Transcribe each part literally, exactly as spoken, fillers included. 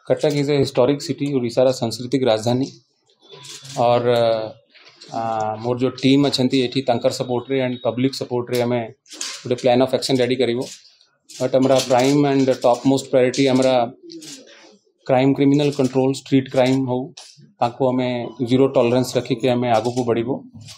Cuttack is a historic city ओडिशार सांस्कृतिक राजधानी और आ, मोर जो टीम अच्छा ये तंकर सपोर्ट रे एंड पब्लिक सपोर्ट रे हमें गोटे प्लान ऑफ एक्शन रेडी करिवो बट हमारा prime and top most priority हमारा crime criminal control street crime हो ताको हमें जीरो टॉलरेंस रखी के हमें आगो को बढ़िबो।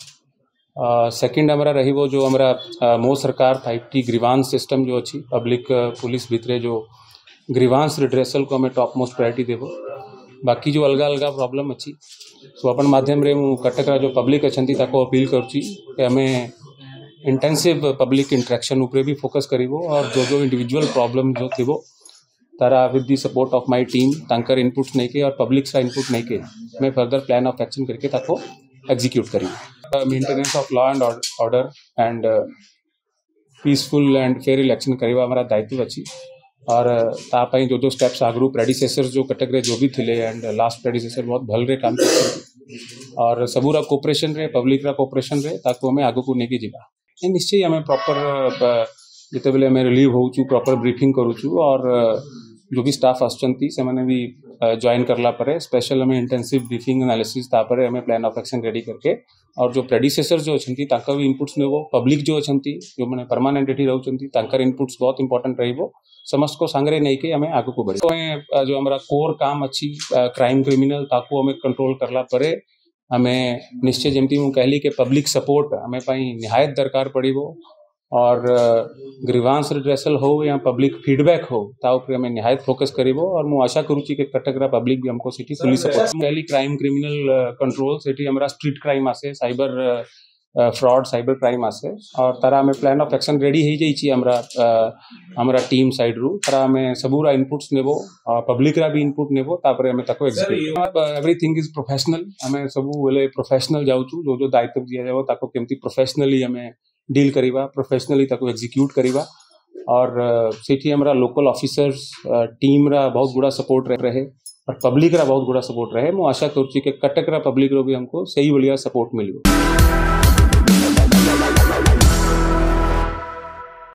सेकंड हमारा रहिबो जो हमारा मो सरकार फाइव टी ग्रीवांस सिस्टम जो अच्छी पब्लिक पुलिस भितरे जो ग्रीवांस रिड्रेसल को हमें टॉप मोस्ट प्रायोरिटी देवो। बाकी जो अलग अलग प्रॉब्लम अच्छी सो अपन माध्यम रे मु कटक जो पब्लिक अच्छी ताको अपील करुच्ची कि हमें इंटेंसिव पब्लिक इंटरेक्शन उपरे भी फोकस करिवो और जो जो इंडिविजुअल प्रॉब्लम जो थी वो तारा with the support of my team तांकर इनपुट्स नहीं के और पब्लिक का इनपुट नहीं के मैं फर्दर प्लान ऑफ एक्शन करके ताको एग्जीक्यूट करिवो। Maintenance of law and order and peaceful and fair election करिवा हमारा दायित्व अच्छी और तापाई जो जो स्टेप्स आगरू प्रेडिसेसर जो कटक रे जो भी थिले एंड लास्ट प्रेडिसेसर बहुत भल रे काम करते और सबूरा कोऑपरेशन रे पब्लिक रा कोऑपरेशन रे ताको हमें आगो को नेकी जिबा निश्चय हमें प्रॉपर जिते बेले हमें रिलीव होचु प्रॉपर ब्रीफिंग करूचु और जो भी स्टाफ आसचंती से माने भी ज्वाइन करला परे स्पेशल हमें इंटेंसिव ब्रीफिंग एनालिसिस तापरे हमें प्लान ऑफ एक्शन रेडी करके और जो प्रेडिसेसर जो अछंती ताका भी इनपुट्स नेबो पब्लिक जो अछंती जो माने परमानेंट एठी रहउचंती तांकर इनपुट्स बहुत इंपोर्टेंट रहिबो समस्त को संगरे नहीं के हमें आगो को बढ़ी तो जो हमारा कोर काम अच्छी क्राइम क्रिमिनल ताको हमें कंट्रोल करला परे हमें निश्चय जमती हूँ कहली के पब्लिक सपोर्ट हमें पाई निहायत दरकार पड़ीबो और ग्रीवांस रिड्रेसल हो या पब्लिक फीडबैक हो ता ऊपर हमें निहायत फोकस करिवो और मु आशा करूची कि कटक रा पब्लिक भी हमको सिटी फुली सपोर्ट कहली क्राइम क्रिमिनल कंट्रोल सिटी हमारा स्ट्रीट क्राइम आसे साइबर फ्रॉड साइबर क्राइम आसे और तारा हमें प्लान ऑफ एक्शन रेडी हो जाइए हमारा हमारा टीम साइड रू तारा हमें सबूरा इनपुट्स नेबो पब्लिक रा भी इनपुट नेबो तापर हमें ताको एग्जीक्यूट एवरीथिंग इज प्रोफेशनल हमें सबू बोले प्रोफेशनल जाउचू जो जो दायित्व दिया जाओ ताको केमती प्रोफेशनली हमें डील करिवा प्रोफेशनली ताको एग्जीक्यूट करिवा और सेठी हमारा लोकल ऑफिसर्स टीम रा बहुत गुड़ा सपोर्ट रहे और पब्लिक रा बहुत गुड़ा सपोर्ट रहे मु आशा करूची कि कटक रा पब्लिक रो भी हमको सही बढ़िया सपोर्ट मिलियो।